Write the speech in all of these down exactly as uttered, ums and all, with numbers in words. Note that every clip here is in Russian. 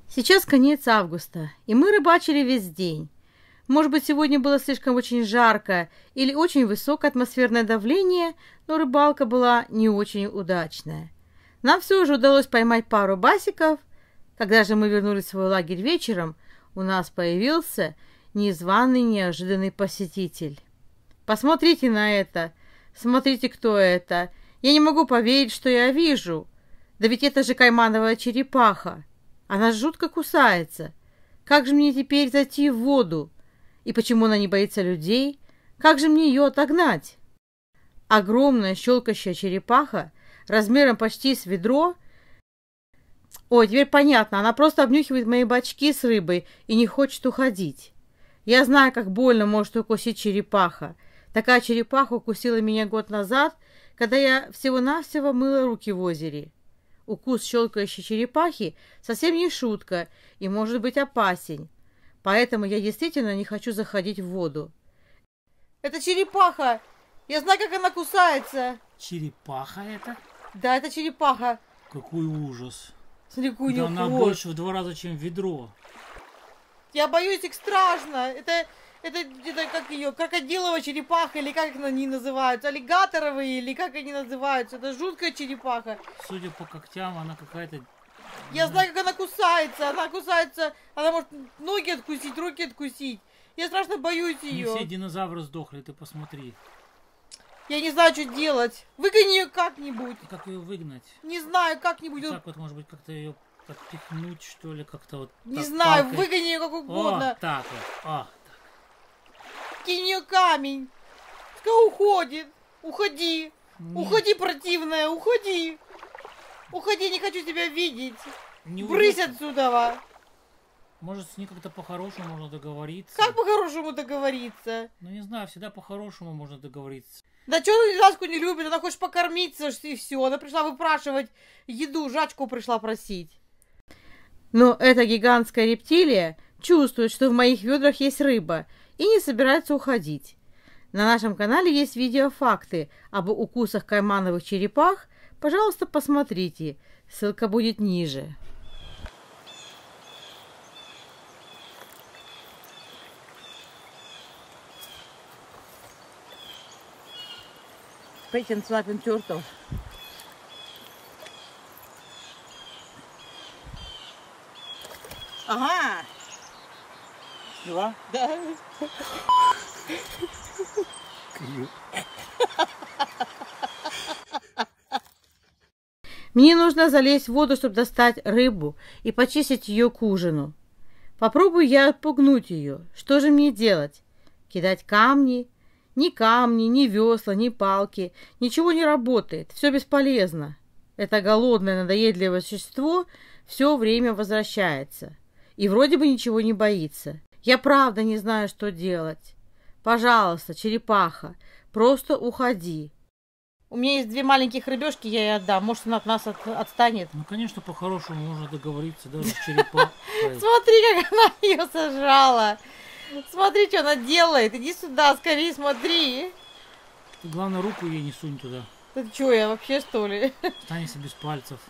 Сейчас конец августа, и мы рыбачили весь день. Может быть, сегодня было слишком очень жарко или очень высокое атмосферное давление, но рыбалка была не очень удачная. Нам все же удалось поймать пару басиков. Когда же мы вернулись в свой лагерь вечером, у нас появился незваный неожиданный посетитель. Посмотрите на это! Смотрите, кто это! Я не могу поверить, что я вижу. Да ведь это же каймановая черепаха. Она жутко кусается. Как же мне теперь зайти в воду? И почему она не боится людей? Как же мне ее отогнать? Огромная щелкающая черепаха, размером почти с ведро. Ой, теперь понятно, она просто обнюхивает мои бачки с рыбой и не хочет уходить. Я знаю, как больно может укусить черепаха. Такая черепаха укусила меня год назад, когда я всего-навсего мыла руки в озере. Укус щелкающей черепахи совсем не шутка и может быть опасен. Поэтому я действительно не хочу заходить в воду. Это черепаха! Я знаю, как она кусается! Черепаха это? Да, это черепаха. Какой ужас. Смотри, какой у нее Да она хвост. больше в два раза, чем ведро. Я боюсь, их страшно. Это, это, это как ее, крокодиловая черепаха, или как они называются, аллигаторовые, или как они называются. Это жуткая черепаха. Судя по когтям, она какая-то... Я знаю, как она кусается. Она кусается, она может ноги откусить, руки откусить. Я страшно боюсь Не ее. все динозавры сдохли, ты посмотри. Я не знаю, что делать. Выгони ее как-нибудь. Как ее выгнать? Не знаю, как-нибудь. Так вот, может быть, как-то ее подпихнуть, что ли, как-то вот... Не так знаю, палкой. выгони ее как угодно. О, так вот, о, Кинь в нее камень. Пускай уходит. Уходи. Не- Уходи, противная, уходи. Уходи, не хочу тебя видеть. не Брысь уйдет. отсюда. Может, с ней как-то по-хорошему можно договориться. Как по-хорошему договориться? Ну, не знаю, всегда по-хорошему можно договориться. Да что она ласку не любит? Она хочет покормиться, и все. Она пришла выпрашивать еду, жачку пришла просить. Но эта гигантская рептилия чувствует, что в моих ведрах есть рыба, и не собирается уходить. На нашем канале есть видеофакты об укусах каймановых черепах. Пожалуйста, посмотрите. Ссылка будет ниже. Пейтин Слапин Тюртов. Ага. Да? Да. Мне нужно залезть в воду, чтобы достать рыбу и почистить ее к ужину. Попробую я отпугнуть ее. Что же мне делать? Кидать камни? Ни камни, ни весла, ни палки. Ничего не работает. Все бесполезно. Это голодное, надоедливое существо все время возвращается. И вроде бы ничего не боится. Я правда не знаю, что делать. Пожалуйста, черепаха, просто уходи. У меня есть две маленьких рыбешки, я ей отдам. Может, она от нас от, отстанет. Ну, конечно, по-хорошему можно договориться даже с черепахой. Смотри, как она ее сожрала. Смотри, что она делает. Иди сюда, скорее смотри. Ты, главное, руку ей не сунь туда. Ты что, я вообще, что ли? Останешься без пальцев.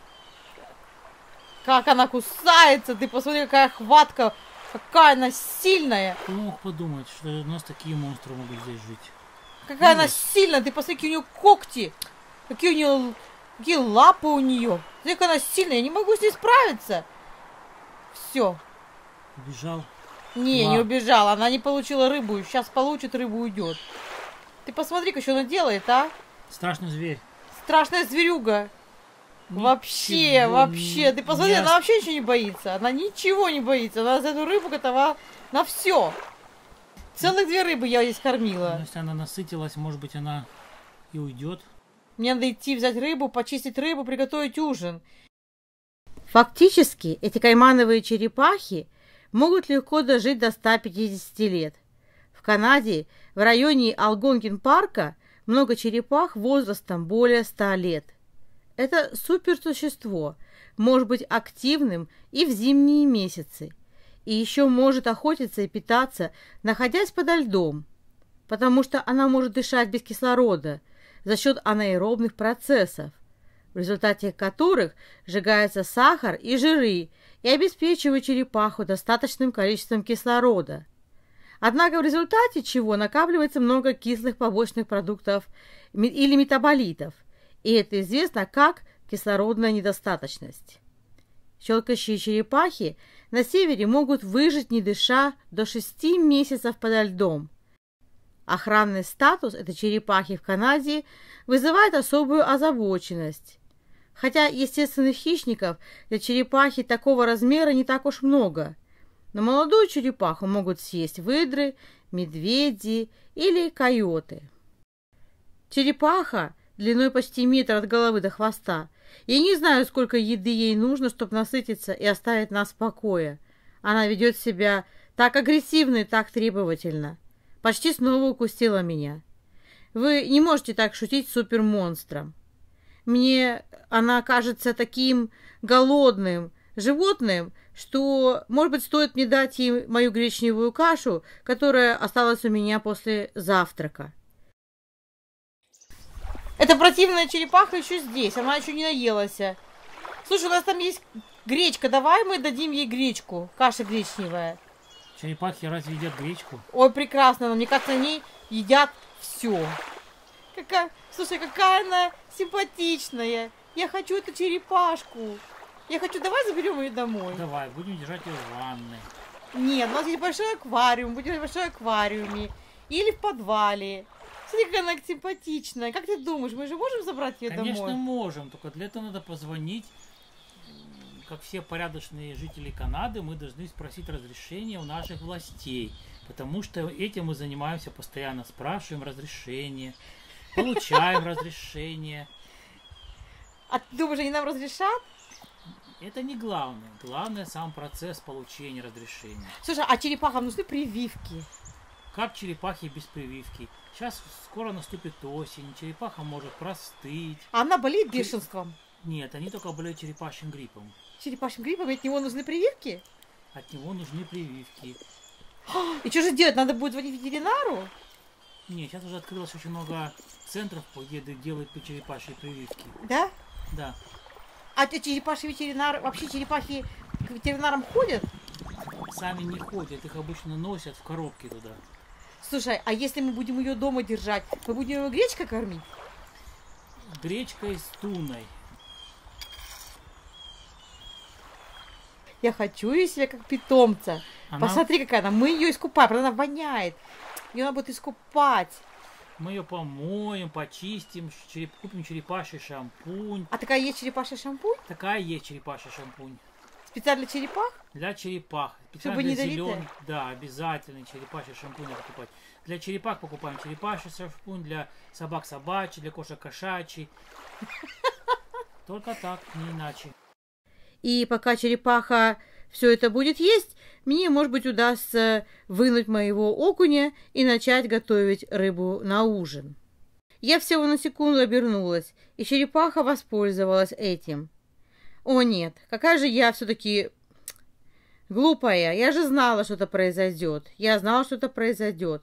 Как она кусается. Ты посмотри, какая хватка. Какая она сильная. Кто мог подумать, что у нас такие монстры могут здесь жить? Какая Ну, она сильная. Ты посмотри, какие у нее когти. Какие у нее... Какие лапы у нее. Смотри, какая она сильная. Я не могу с ней справиться. Все. Убежал. Не, Ла. не убежала. Она не получила рыбу. Сейчас получит рыбу, уйдет. Ты посмотри, что она делает, а? Страшный зверь. Страшная зверюга. Вообще, Ничего вообще. Ты посмотри, не она вообще ничего не боится. Она ничего не боится. Она за эту рыбу готова на все. Целых две рыбы я здесь Ну, кормила. если она насытилась, может быть, она и уйдет. Мне надо идти взять рыбу, почистить рыбу, приготовить ужин. Фактически, эти каймановые черепахи могут легко дожить до ста пятидесяти лет. В Канаде, в районе Алгонкин-парка, много черепах возрастом более ста лет. Это суперсущество, может быть активным и в зимние месяцы, и еще может охотиться и питаться, находясь подо льдом, потому что она может дышать без кислорода за счет анаэробных процессов, в результате которых сжигается сахар и жиры, и обеспечивают черепаху достаточным количеством кислорода. Однако в результате чего накапливается много кислых побочных продуктов или метаболитов, и это известно как кислородная недостаточность. Щелкающие черепахи на севере могут выжить, не дыша, до шести месяцев подо льдом. Охранный статус этой черепахи в Канаде вызывает особую озабоченность. Хотя естественных хищников для черепахи такого размера не так уж много, но молодую черепаху могут съесть выдры, медведи или койоты. Черепаха длиной почти метр от головы до хвоста. Я не знаю, сколько еды ей нужно, чтобы насытиться и оставить нас в покое. Она ведет себя так агрессивно и так требовательно. Почти снова укусила меня. Вы не можете так шутить с супермонстром. Мне она кажется таким голодным животным, что, может быть, стоит мне дать ей мою гречневую кашу, которая осталась у меня после завтрака. Эта противная черепаха еще здесь, она еще не наелась. Слушай, у нас там есть гречка, давай мы дадим ей гречку, каша гречневая. Черепахи разве едят гречку? Ой, прекрасно, но мне кажется, они едят все. Какая, слушай, какая она симпатичная. Я хочу эту черепашку. Я хочу, давай заберем ее домой. Давай, будем держать ее в ванной. Нет, у нас есть большой аквариум, будем в большой аквариуме. Или в подвале. Смотри, какая она симпатичная. Как ты думаешь, мы же можем забрать ее домой? Конечно, можем, только для этого надо позвонить. Как все порядочные жители Канады, мы должны спросить разрешение у наших властей. Потому что этим мы занимаемся постоянно. Спрашиваем разрешение, получаем разрешение. А ты думаешь, они нам разрешат? Это не главное. Главное сам процесс получения разрешения. Слушай, а черепахам нужны прививки? Как черепахи без прививки? Сейчас скоро наступит осень, черепаха может простыть. А она болеет бешенством? Нет, они только болеют черепашьим гриппом. Черепашьим гриппом? От него нужны прививки? От него нужны прививки. И что же делать? Надо будет звонить ветеринару? Нет, сейчас уже открылось очень много центров, где делают по черепашьей прививки. Да? Да. А те черепашьи ветеринары, вообще черепахи к ветеринарам ходят? Сами не ходят, их обычно носят в коробке туда. Слушай, а если мы будем ее дома держать, мы будем ее гречкой кормить? Гречкой с туной. Я хочу ее себе как питомца. Она... Посмотри, какая она. Мы ее искупаем, она воняет. Ее надо будет искупать. Мы ее помоем, почистим, череп... купим черепаший шампунь. А такая есть черепаший шампунь? Такая есть черепаший шампунь. Специально для черепах? Для черепах. Чтобы не зеленых, да, обязательно черепаший шампунь покупать. Для черепах покупаем черепаший шампунь, для собак собачий, для кошек кошачий. Только так, не иначе. И пока черепаха все это будет есть, мне, может быть, удастся вынуть моего окуня и начать готовить рыбу на ужин. Я всего на секунду обернулась, и черепаха воспользовалась этим. О нет, какая же я все-таки глупая. Я же знала, что это произойдет. Я знала, что это произойдет.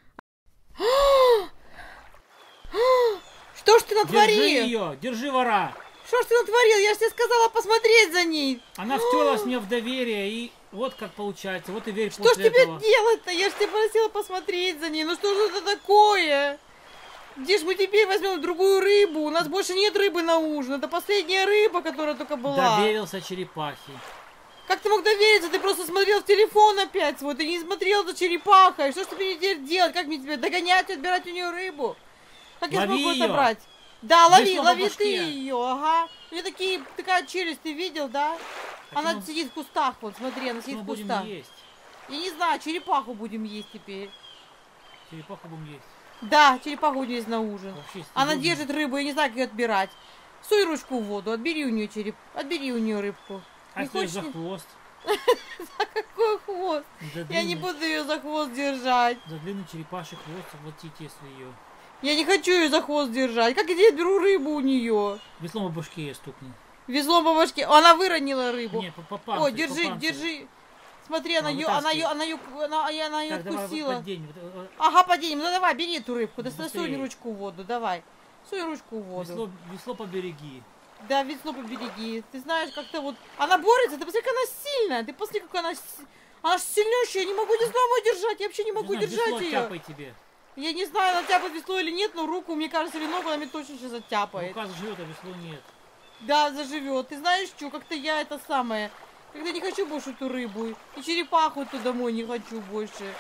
Что ж ты натворил? Держи ее, держи, вора. Что ж ты натворил? Я же тебе сказала посмотреть за ней. Она втерлась мне в доверие, и вот как получается. Вот и верь что после этого. Что ж тебе делать-то? Я же тебя просила посмотреть за ней. Ну что же это такое? Где ж мы теперь возьмем другую рыбу? У нас больше нет рыбы на ужин. Это последняя рыба, которая только была. Доверился черепахе. Как ты мог довериться? Ты просто смотрел в телефон опять свой. Ты не смотрел за черепахой. Что ж тебе теперь делать? Как мне тебе догонять и отбирать у нее рыбу? Как я лови смогу ее. это брать? Да, лови, Весло лови по ты башке. ее, ага. У нее такие, такая челюсть, ты видел, да? Так она мы- сидит в кустах, вот, смотри, она сидит Мы в будем кустах. есть. Я не знаю, черепаху будем есть теперь. Черепаху будем есть. Да, черепаху будем есть на ужин. Вообще, Она съедобно. держит рыбу, я не знаю, как ее отбирать. Суй ручку в воду, отбери у нее череп, отбери у нее рыбку. А Не если её хочешь? за не- хвост? Какой хвост? За Я не длинный- буду ее за хвост держать. За длинный черепаший хвост заплатить, если ее. Я не хочу ее за хвост держать. Как я отберу рыбу у нее? Веслом по башке ее стукни. Везло по башке. Она выронила рыбу. Не, по, по панцирю, Ой, по держи, панцирю. держи. Смотри, она Ну, ее, она ее, вытаскивай. она ее, она, она ее Так, давай, откусила. поддень. Вот, э, Ага, поднимем. Ну давай, бери эту рыбку. Да Быстрее. суй ручку в воду, давай. Суй ручку в воду. Весло, весло побереги. Да, весну побереги. Ты знаешь, как-то вот... Она борется, ты посмотри, как она сильная. Ты посмотри, как она... с- Она ж сильнейшая, я не могу весло держать. Я вообще не могу Не знаю, держать весло ее. тяпай тебе. Я не знаю, она тяпает весло или нет, но руку, мне кажется, или ногу она мне точно сейчас оттяпает. Рука живет, а весло нет. Да, заживет. Ты знаешь что, как-то я это самое... Когда не хочу больше эту рыбу. И черепаху эту домой не хочу больше.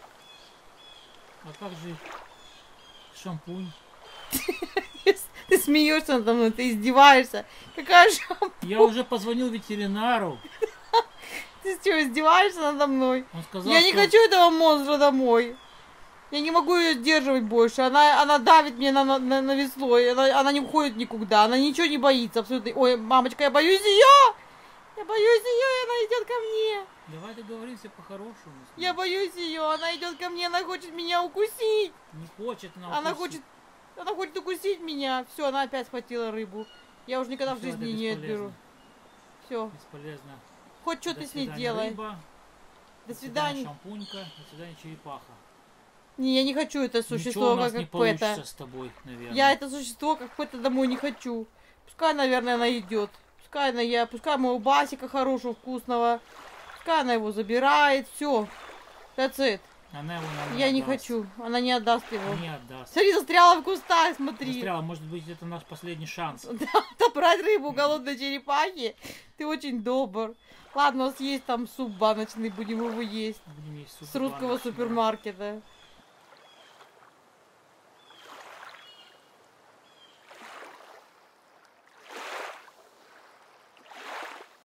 А как же шампунь? Ты смеешься надо мной, ты издеваешься. Какая шампунь? Я уже позвонил ветеринару. Ты что, издеваешься надо мной? Он сказал, Я что... не хочу этого монстра домой. Я не могу ее сдерживать больше. Она, она давит мне на, на, на весло. И Она, она не уходит никуда. Она ничего не боится абсолютно. Ой, мамочка, я боюсь ее! Я боюсь ее, и она идет ко мне. Давай договоримся по-хорошему. Я боюсь ее. Она идет ко мне, она хочет меня укусить. Не хочет она Она укусить. хочет, она хочет укусить меня. Все, она опять схватила рыбу. Я уже никогда в Всё, это жизни не бесполезно. отберу. Все, Бесполезно. хоть что До ты с ней свидания, делай. рыба. До До свидания, свидания. шампунька. До свидания, черепаха. Не, я не хочу это Ничего существо, у нас как, не как Пэта. получится с тобой, наверное. Я это существо, как Пэта, домой не хочу. Пускай, наверное, она идет. Пускай она я, пускай моего басика хорошего, вкусного. Пускай она его забирает. Все. That's it. Она его нам Я не отдаст. хочу. Она не отдаст его. Не отдаст. Смотри, застряла в кустах, смотри. Застряла, может быть, это наш последний шанс. Да, отобрать рыбу голодной черепахи. Ты очень добр. Ладно, у нас есть там суп баночный, будем его есть. Будем есть суп С русского баночный. супермаркета.